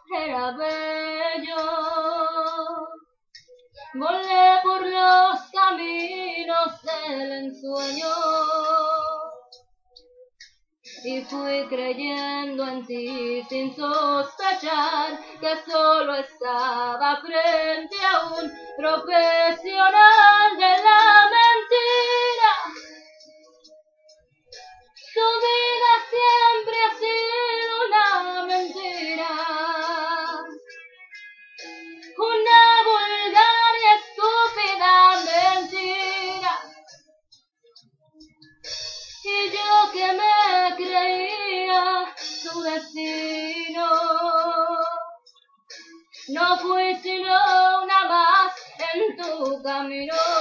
era bello. Volé por los caminos del ensueño y fui creyendo en ti sin sospechar que solo estaba frente a un profesional de la mentira. Su vida siempre ha sido una mentira, una vulgar y estúpida mentira. Y yo que me creía su destino, no fui sino una más en tu camino.